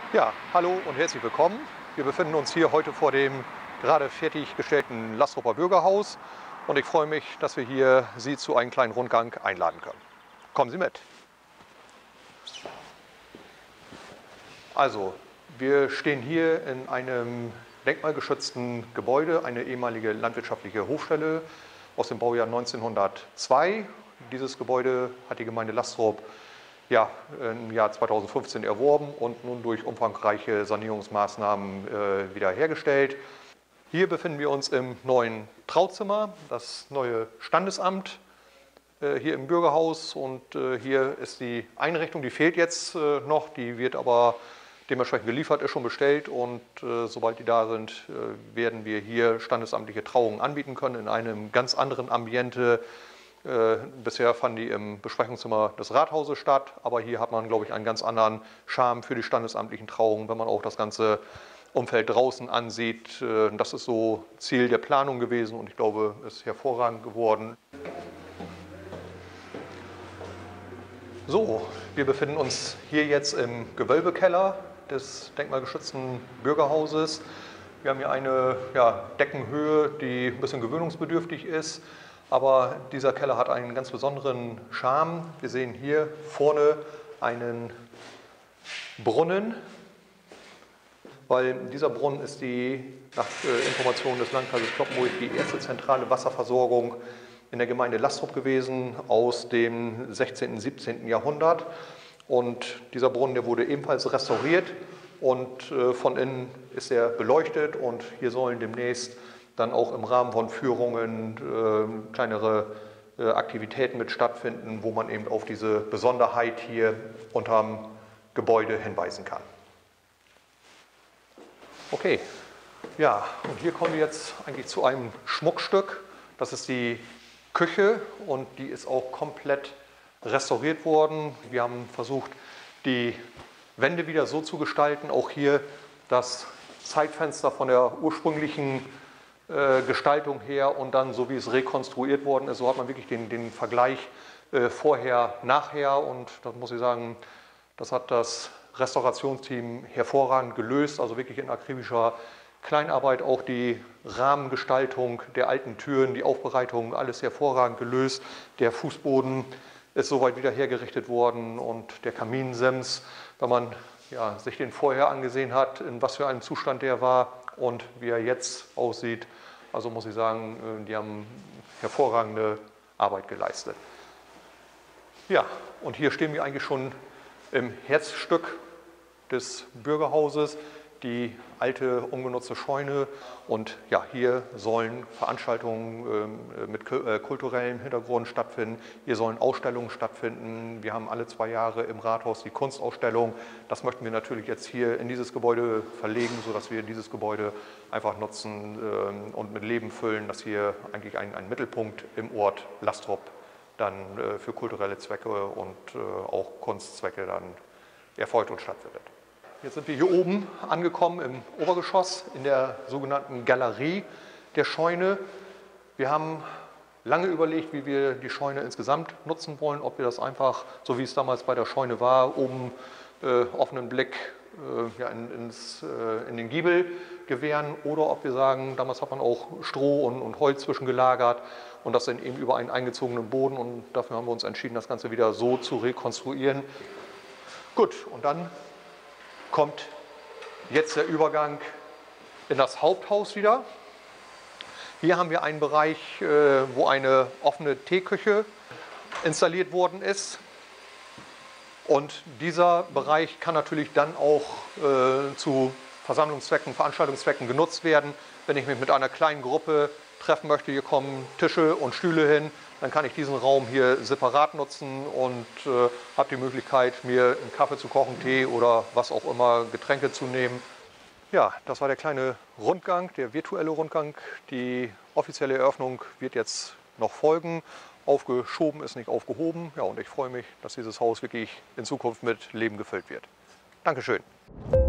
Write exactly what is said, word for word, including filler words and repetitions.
Ja, hallo und herzlich willkommen. Wir befinden uns hier heute vor dem gerade fertiggestellten Lastrupper Bürgerhaus und ich freue mich, dass wir hier Sie zu einem kleinen Rundgang einladen können. Kommen Sie mit. Also, wir stehen hier in einem denkmalgeschützten Gebäude, eine ehemalige landwirtschaftliche Hofstelle aus dem Baujahr neunzehnhundertzwei. Dieses Gebäude hat die Gemeinde Lastrup ja, im Jahr zweitausendfünfzehn erworben und nun durch umfangreiche Sanierungsmaßnahmen äh, wiederhergestellt. Hier befinden wir uns im neuen Trauzimmer, das neue Standesamt äh, hier im Bürgerhaus. Und äh, hier ist die Einrichtung, die fehlt jetzt äh, noch, die wird aber dementsprechend geliefert, ist schon bestellt. Und äh, sobald die da sind, äh, werden wir hier standesamtliche Trauungen anbieten können in einem ganz anderen Ambiente. Äh, bisher fanden die im Besprechungszimmer des Rathauses statt, aber hier hat man, glaube ich, einen ganz anderen Charme für die standesamtlichen Trauungen, wenn man auch das ganze Umfeld draußen ansieht. Äh, das ist so Ziel der Planung gewesen und ich glaube, es ist hervorragend geworden. So, wir befinden uns hier jetzt im Gewölbekeller des denkmalgeschützten Bürgerhauses. Wir haben hier eine ja, Deckenhöhe, die ein bisschen gewöhnungsbedürftig ist. Aber dieser Keller hat einen ganz besonderen Charme. Wir sehen hier vorne einen Brunnen, weil dieser Brunnen ist die, nach Informationen des Landkreises Cloppenburg, die erste zentrale Wasserversorgung in der Gemeinde Lastrup gewesen aus dem sechzehnten, siebzehnten Jahrhundert. Und dieser Brunnen, der wurde ebenfalls restauriert und von innen ist er beleuchtet und hier sollen demnächst dann auch im Rahmen von Führungen äh, kleinere äh, Aktivitäten mit stattfinden, wo man eben auf diese Besonderheit hier unterm Gebäude hinweisen kann. Okay, ja, und hier kommen wir jetzt eigentlich zu einem Schmuckstück. Das ist die Küche und die ist auch komplett restauriert worden. Wir haben versucht, die Wände wieder so zu gestalten, auch hier das Zeitfenster von der ursprünglichen Gestaltung her und dann so wie es rekonstruiert worden ist, so hat man wirklich den, den Vergleich äh, vorher, nachher und das muss ich sagen, das hat das Restaurationsteam hervorragend gelöst, also wirklich in akribischer Kleinarbeit, auch die Rahmengestaltung der alten Türen, die Aufbereitung, alles hervorragend gelöst. Der Fußboden ist soweit wieder hergerichtet worden und der Kaminsims, wenn man ja, sich den vorher angesehen hat, in was für einem Zustand der war und wie er jetzt aussieht. Also muss ich sagen, die haben hervorragende Arbeit geleistet. Ja, und hier stehen wir eigentlich schon im Herzstück des Bürgerhauses, die alte ungenutzte Scheune. Und ja, hier sollen Veranstaltungen mit kulturellem Hintergrund stattfinden. Hier sollen Ausstellungen stattfinden. Wir haben alle zwei Jahre im Rathaus die Kunstausstellung. Das möchten wir natürlich jetzt hier in dieses Gebäude verlegen, sodass wir dieses Gebäude einfach nutzen und mit Leben füllen, dass hier eigentlich ein, ein Mittelpunkt im Ort Lastrup dann für kulturelle Zwecke und auch Kunstzwecke dann erfolgt und stattfindet. Jetzt sind wir hier oben angekommen im Obergeschoss in der sogenannten Galerie der Scheune. Wir haben lange überlegt, wie wir die Scheune insgesamt nutzen wollen, ob wir das einfach, so wie es damals bei der Scheune war, oben äh, offenen Blick äh, ja, in, ins, äh, in den Giebel gewähren oder ob wir sagen, damals hat man auch Stroh und, und Holz zwischengelagert und das dann eben über einen eingezogenen Boden und dafür haben wir uns entschieden, das Ganze wieder so zu rekonstruieren. Gut, und dann kommt jetzt der Übergang in das Haupthaus wieder. Hier haben wir einen Bereich, wo eine offene Teeküche installiert worden ist. Und dieser Bereich kann natürlich dann auch zu Versammlungszwecken, Veranstaltungszwecken genutzt werden. Wenn ich mich mit einer kleinen Gruppe treffen möchte, hier kommen Tische und Stühle hin, dann kann ich diesen Raum hier separat nutzen und äh, habe die Möglichkeit, mir einen Kaffee zu kochen, Tee oder was auch immer, Getränke zu nehmen. Ja, das war der kleine Rundgang, der virtuelle Rundgang. Die offizielle Eröffnung wird jetzt noch folgen. Aufgeschoben ist nicht aufgehoben. Ja, und ich freue mich, dass dieses Haus wirklich in Zukunft mit Leben gefüllt wird. Dankeschön.